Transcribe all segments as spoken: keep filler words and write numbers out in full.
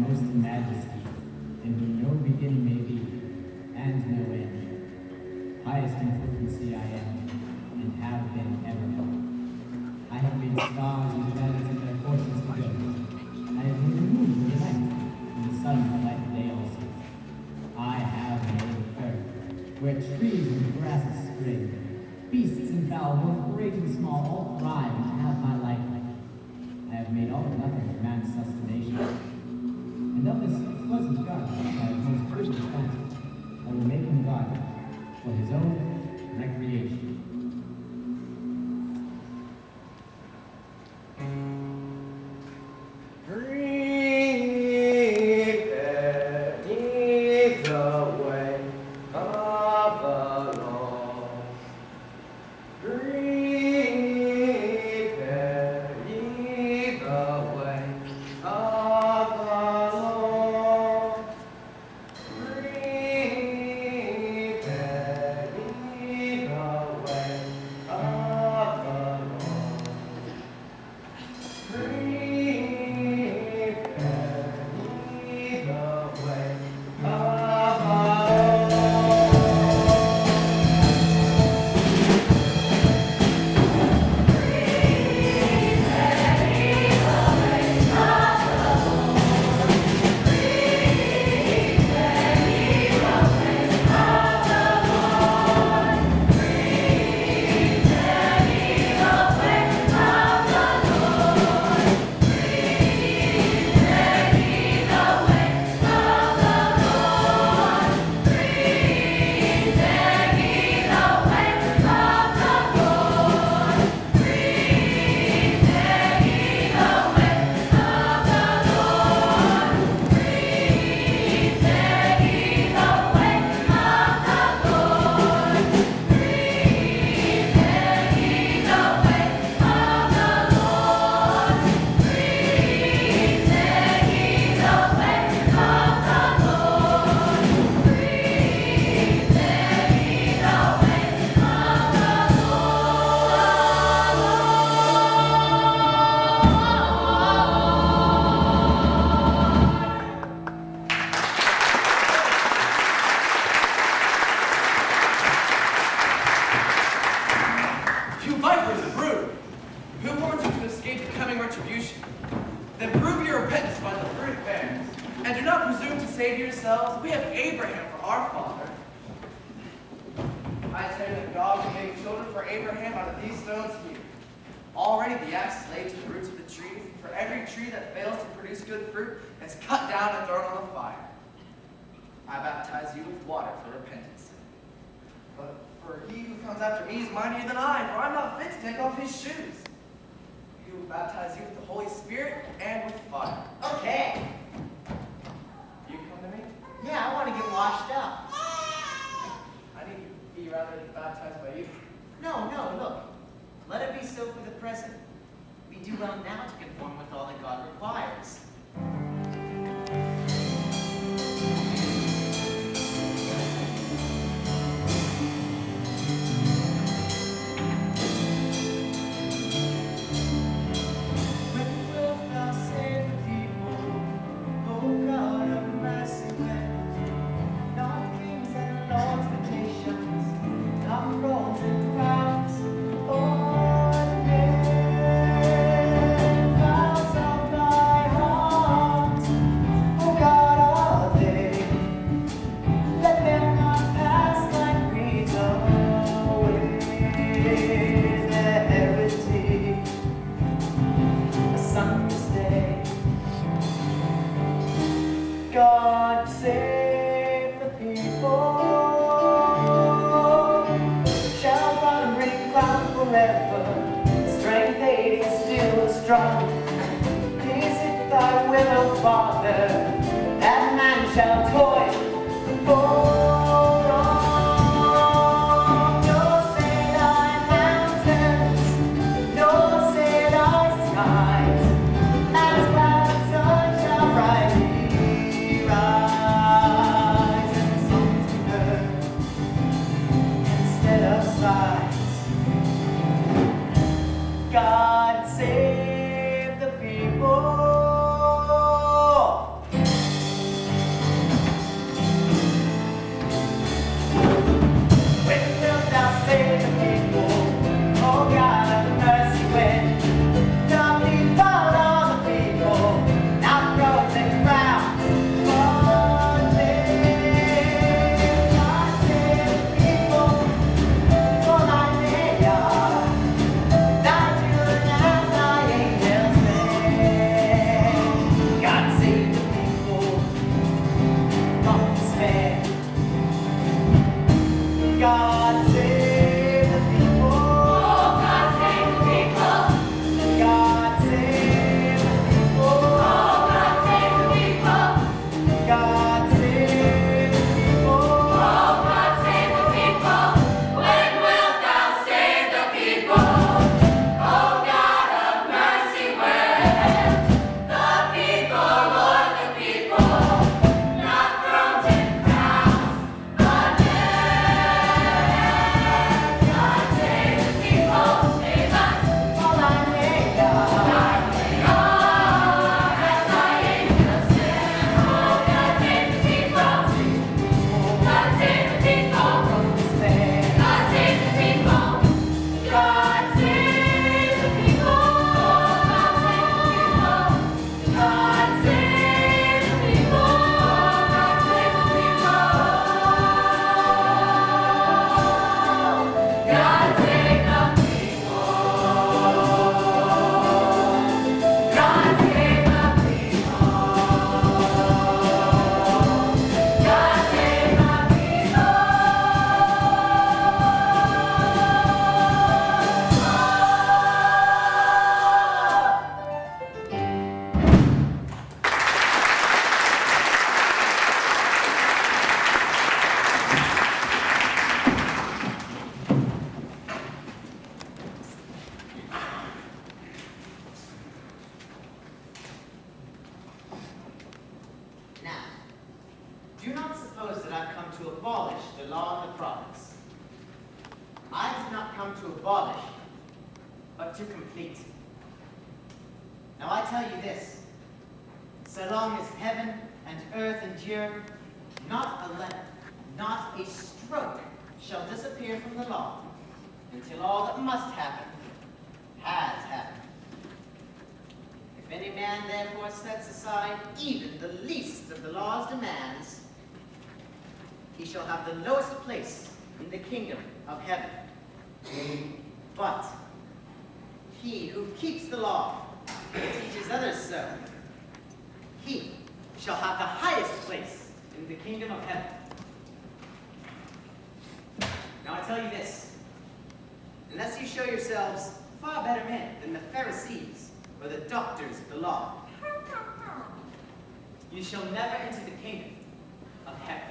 most in majesty, in whom no beginning may be, and no end. Highest in potency I am, and have been ever. I have made stars and planets in their courses to go. I have made the moon for the night, and the sun for light the day also. I have made the earth, where trees and grasses spring. Beasts and fowl, both great and small, all thrive and have my life. I have made all nothing for man's sustentation. And of this pleasant garden, I have most privileged fancy, I will make him garden for his own recreation. God save the people. to abolish the law of the prophets. I did not come to abolish, but to complete. Now I tell you this, so long as heaven and earth endure, not a letter, not a stroke shall disappear from the law, until all that must happen has happened. If any man therefore sets aside even the least of the law's demands, he shall have the lowest place in the kingdom of heaven. But he who keeps the law and teaches others so, he shall have the highest place in the kingdom of heaven. Now I tell you this, unless you show yourselves far better men than the Pharisees or the doctors of the law, you shall never enter the kingdom of heaven.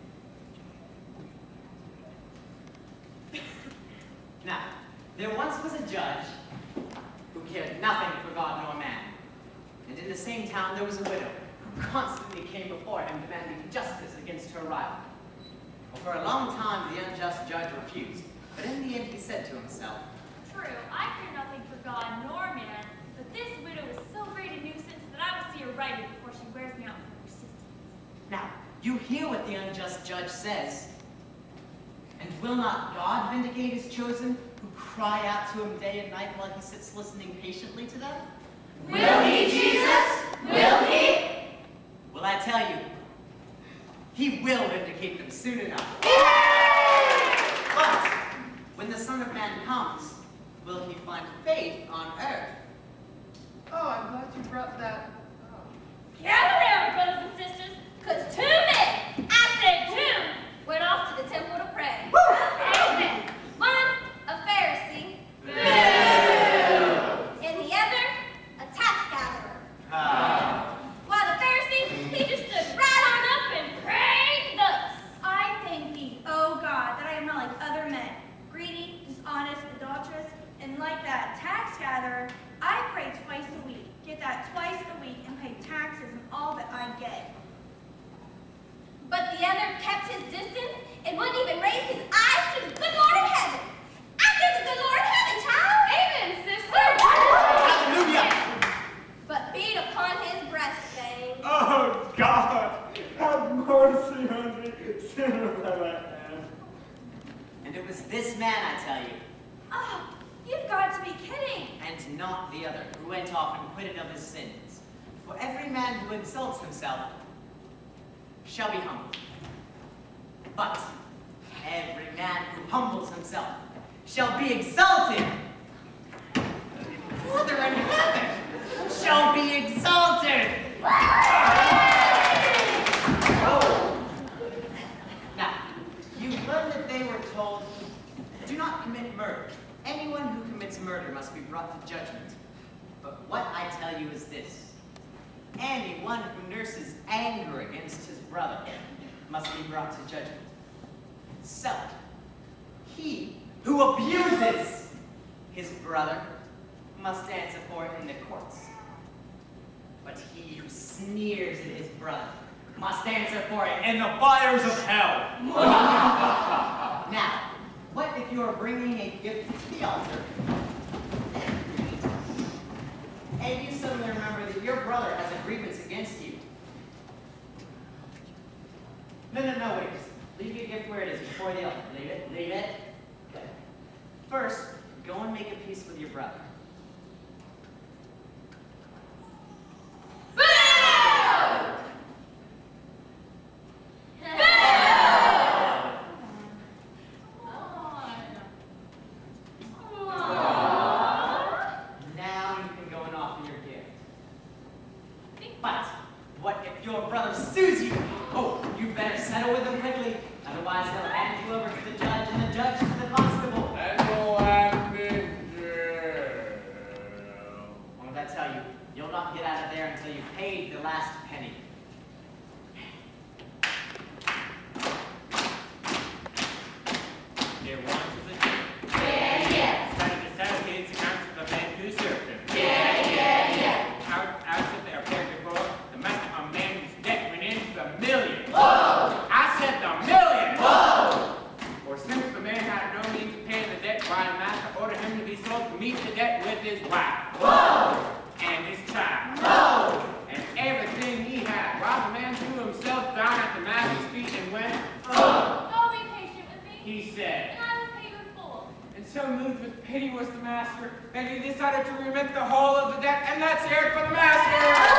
Now, there once was a judge who cared nothing for God nor man. And in the same town there was a widow who constantly came before him demanding justice against her rival. Well, for a long time the unjust judge refused, but in the end he said to himself, "True, I care nothing for God nor man, but this widow is so great a nuisance that I will see her righted before she wears me out with her persistence." Now, you hear what the unjust judge says. And will not God vindicate his chosen, who cry out to him day and night while he sits listening patiently to them? Will he, Jesus? Will he? Well, I tell you, he will vindicate them soon enough. But when the Son of Man comes, will he find faith on earth? Oh, I'm glad you brought that up. Gather round, brothers and sisters, because two men, I said two, went off to the temple to pray. Woo! Amen. One, a Pharisee. Boo! And the other, a tax gatherer. Ah. While the Pharisee, he just stood right on up and prayed thus. I thank thee, O God, that I am not like other men, greedy, dishonest, adulterous, and like that tax gatherer, I pray twice a week, get that twice a week, and pay taxes and all that I get. But the other kept his distance and wouldn't even raise his eyes to the good Lord in heaven. I said the good Lord in heaven, child. Amen, sister. Hallelujah. But beat upon his breast, saying, "Oh, God, have mercy on me, sinner that I am." And it was this man, I tell you, Oh, you've got to be kidding. and not the other, who went off and quitted of his sins. For every man who exalts himself shall be humbled. But every man who humbles himself shall be exalted. Father in heaven shall be exalted. Now, you learn that they were told, do not commit murder. Anyone who commits murder must be brought to judgment. But what I tell you is this. Anyone who nurses anger against his brother must be brought to judgment. So, he who abuses his brother must answer for it in the courts. But he who sneers at his brother must answer for it in the fires of hell. Now, what if you are bringing a gift to the altar, and you suddenly remember that your brother has a grievance against you? No, no, no, wait. Just leave your gift where it is before the altar. Leave it, leave it. Okay. First, go and make a peace with your brother. Now you can go and offer your gift. But what if your brother sues you? Oh, you better settle with him quickly. Otherwise, he'll hand you over to the judge and the judge to the constable. And you'll have me in jail. What did I tell you? You'll not get out of there until you've paid the last penny. There once was a king. Yeah, yeah. Started to settle his accounts with the man who served him. Yeah, yeah, yeah. Out, out of their pair before, the master of man whose debt went into the millions. Whoa! I said the millions! so moved with pity was the master that he decided to remit the whole of the debt, and let's hear it for the master!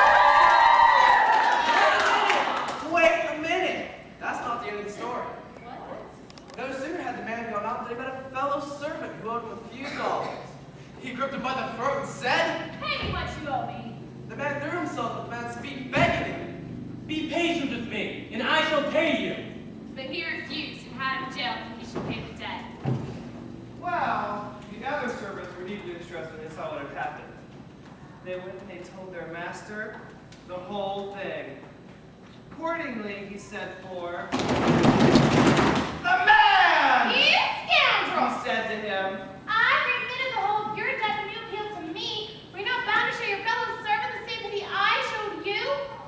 Wait a minute! That's not the end of the story. What? No sooner had the man gone out than he met a fellow servant who owed him a few dollars. He gripped him by the throat and said, Pay me what you owe me. the man threw himself at the man's feet, begging him. Be patient with me, and I shall pay you. But he refused and had him jailed and he should pay the debt. Well, the other servants were deeply interested when they saw what had happened. They went and they told their master the whole thing. Accordingly, he sent for the man! You scoundrel! He said to him, I've remitted the whole of your debt when you appealed to me. Were you not bound to show your fellow servant the same pity I showed you?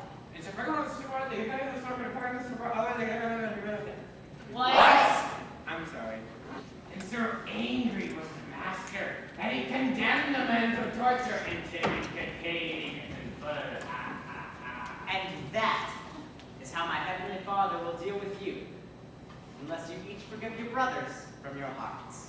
What? I'm sorry. And so angry was the master that he condemned the man to torture until he could pay and blood. And that is how my Heavenly Father will deal with you, unless you each forgive your brothers from your hearts.